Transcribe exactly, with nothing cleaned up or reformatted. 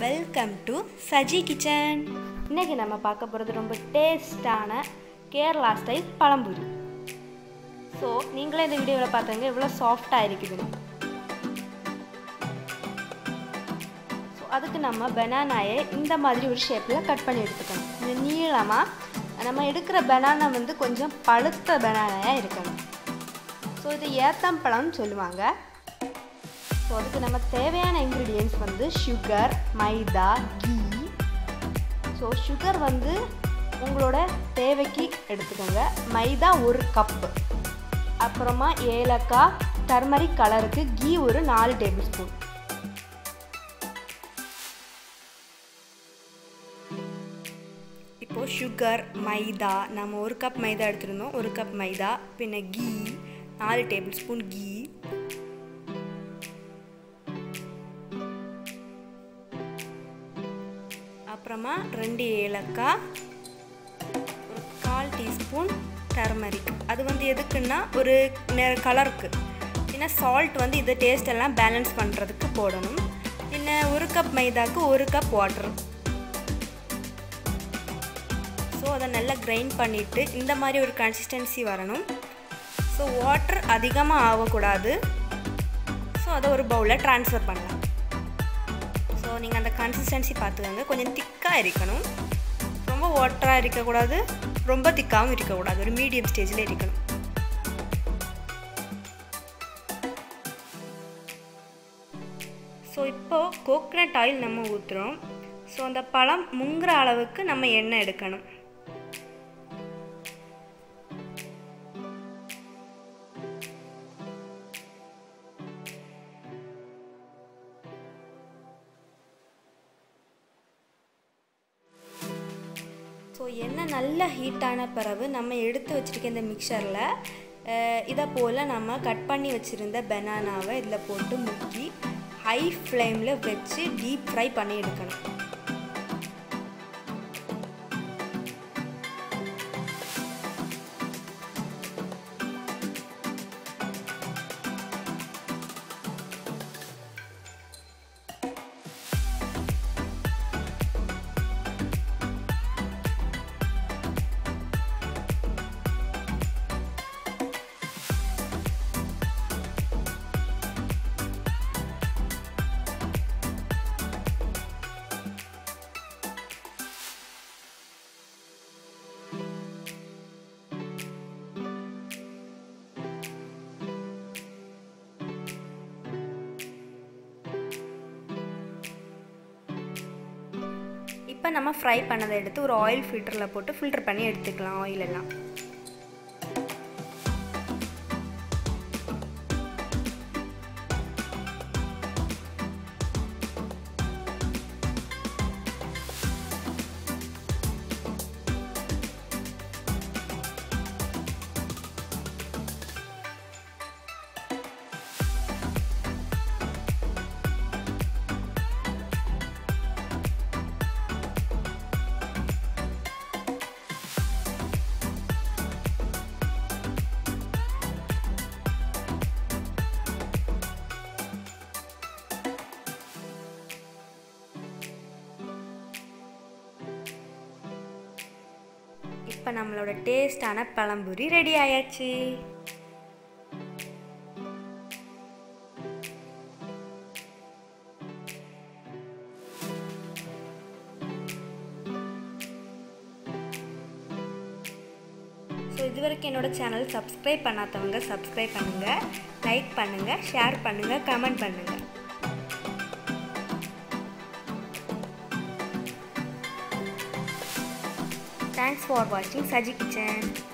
Welcome to Saji kitchen. இன்றைக்கி நம்ம பார்க்க போகிறது ரொம்ப டேஸ்டான கேரளா ஸ்டைல் பழம்புரி. ஸோ நீங்களே இந்த வீடியோவில் பார்த்துங்க எவ்வளோ சாஃப்டாக இருக்குதுன்னு. ஸோ அதுக்கு நம்ம பனானாயை இந்த மாதிரி ஒரு ஷேப்பில் கட் பண்ணி எடுத்துக்கணும். கொஞ்சம் நீளமாக நம்ம எடுக்கிற பனானா வந்து கொஞ்சம் பழுத்த பனானாயாக இருக்கணும். ஸோ இது ஏத்தம்பழம்னு சொல்லுவாங்க. ஸோ அதுக்கு நம்ம தேவையான இன்க்ரீடியன்ட்ஸ் வந்து sugar, maida, ghee. So sugar வந்து உங்களோட தேவைக்கு எடுத்துக்கோங்க. மைதா ஒரு கப்பு, அப்புறமா ஏலக்காய், டர்மரிக் கலருக்கு கீ ஒரு நாலு டேபிள் ஸ்பூன். இப்போது சுகர், மைதா, நம்ம ஒரு கப் மைதா எடுத்துருந்தோம், ஒரு கப் மைதா, பின்ன கீ நாலு டேபிள் ஸ்பூன் கீ, அப்புறமா ரெண்டு ஏலக்காய், ஒரு கால் டீஸ்பூன் டர்மரிக். அது வந்து எதுக்குன்னா ஒரு நெ கலருக்கு. ஏன்னா சால்ட் வந்து இதை டேஸ்ட் எல்லாம் பேலன்ஸ் பண்ணுறதுக்கு போடணும். பின்ன ஒரு கப் மைதாவுக்கு ஒரு கப் வாட்டர். ஸோ அதை நல்லா கிரைண்ட் பண்ணிவிட்டு இந்த மாதிரி ஒரு கன்சிஸ்டன்சி வரணும். ஸோ வாட்டர் அதிகமாக ஆகக்கூடாது. ஸோ அதை ஒரு பவுலில் ட்ரான்ஸ்ஃபர் பண்ணலாம். ஸோ நீங்கள் அந்த கன்சிஸ்டன்சி பார்த்துக்கோங்க. கொஞ்சம் திக்காக இருக்கணும். ரொம்ப வாட்டராக இருக்கக்கூடாது, ரொம்ப திக்காகவும் இருக்கக்கூடாது. ஒரு மீடியம் ஸ்டேஜில் இருக்கணும். ஸோ இப்போது கோகனட் ஆயில் நம்ம ஊற்றுறோம். ஸோ அந்த பழம் முங்குற அளவுக்கு நம்ம எண்ணெய் எடுக்கணும். ஸோ எண்ணெய் நல்லா ஹீட்டான பிறகு நம்ம எடுத்து வச்சுருக்க இந்த மிக்சரில் இதை போல் நம்ம கட் பண்ணி வச்சுருந்த பனானாவை இதில் போட்டு முக்கி ஹை ஃப்ளேமில் வச்சு டீப் ஃப்ரை பண்ணி எடுக்கணும். இப்போ நம்ம ஃப்ரை பண்ணதை எடுத்து ஒரு ஆயில் ஃபில்டரில் போட்டு ஃபில்டர் பண்ணி எடுத்துக்கலாம் ஆயிலெல்லாம். இப்போ நம்மளோட டேஸ்டான பழம்புரி ரெடி ஆயாச்சு. ஸோ இது வரைக்கும் என்னோட சேனல் சப்ஸ்கிரைப் பண்ணாதவங்க சப்ஸ்கிரைப் பண்ணுங்கள், லைக் பண்ணுங்கள், ஷேர் பண்ணுங்கள், கமெண்ட் பண்ணுங்கள். Thanks for watching Saji Kitchen.